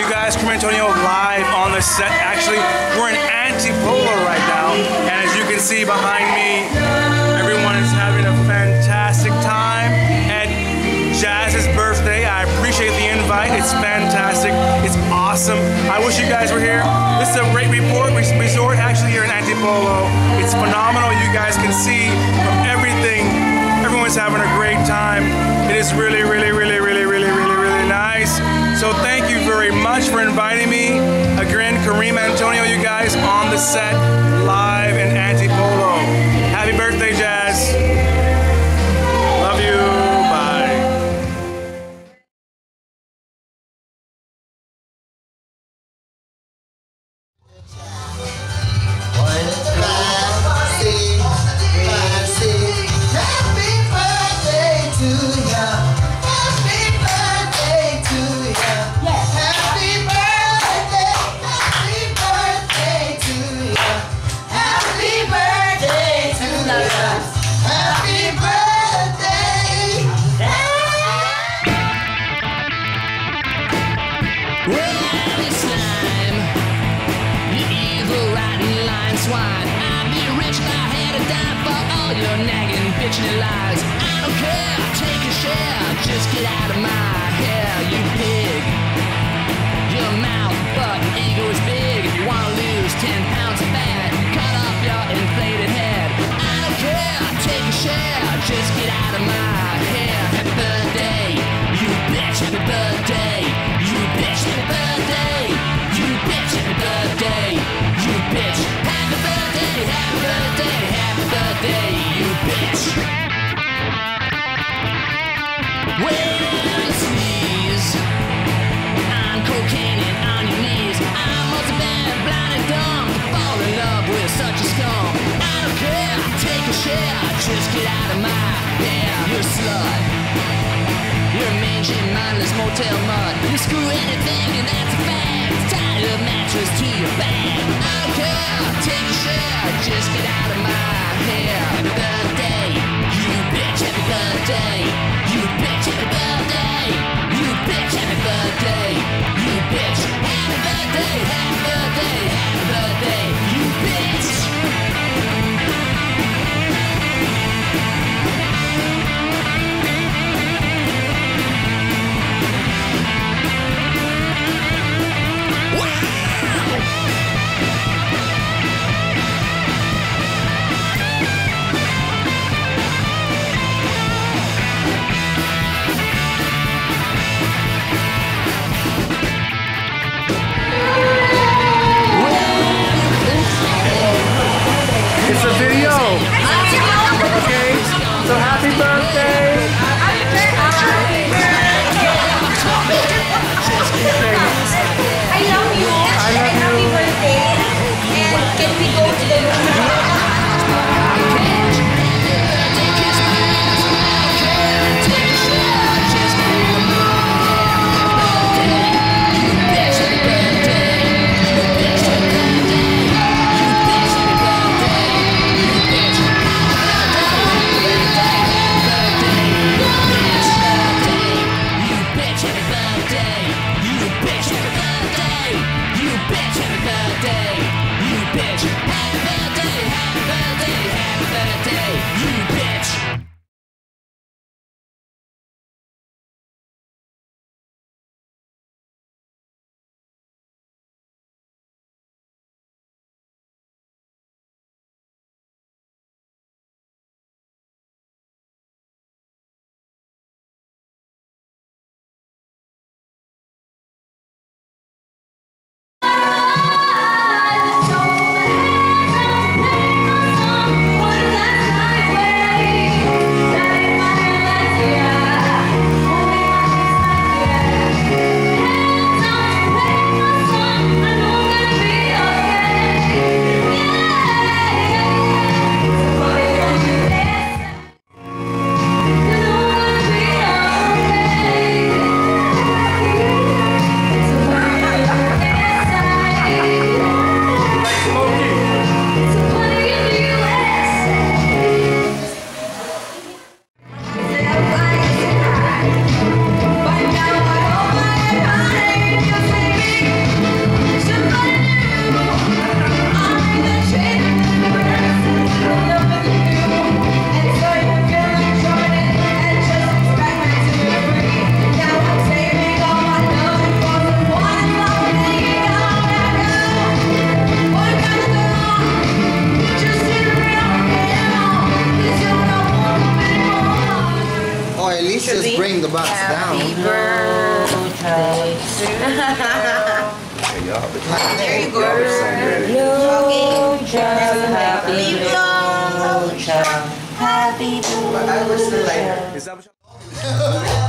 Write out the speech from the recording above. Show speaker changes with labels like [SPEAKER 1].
[SPEAKER 1] you guys, Kareem Antonio live on the set. Actually, we're in Antipolo right now, and as you can see behind me, everyone is having a fantastic time at Jhaz's birthday. I appreciate the invite. It's fantastic. It's awesome. I wish you guys were here. This is a great resort actually here in Antipolo. It's phenomenal. You guys can see from everything. Everyone's having a great time. It is really nice. So thank you very much for inviting me. Again, Kareem Antonio, you guys on the set live in Antipolo. Happy birthday, Jhaz. Love you. Bye.
[SPEAKER 2] Swine. I'd be rich if I had a dime for all your nagging, bitching lies. I don't care, take a share, just get out of my hair, you pig. Your mouth, butt, ego is big. If you want to lose 10 pounds of fat, cut off your inflated head. I don't care, take a share, just get out of my hair. Happy birthday, you bitch, happy birthday, you bitch, happy birthday, you bitch, happy birthday, you bitch. Happy birthday, happy birthday, you bitch. When you sneeze on cocaine and on your knees, I must have been blind and dumb to fall in love with such a scum. I don't care, take a share, just get out of my hair. You're a slut, you're a mangy, mindless motel mud. You screw anything and that's a fact. Tie your mattress to your bag. I don't care, take a share, just get out of my hair. Happy birthday, you bitch, happy birthday, you bitch, happy birthday, you bitch, happy birthday, you bitch, happy birthday, happy birthday, happy birthday, you bitch.
[SPEAKER 3] There you go.
[SPEAKER 1] Is that what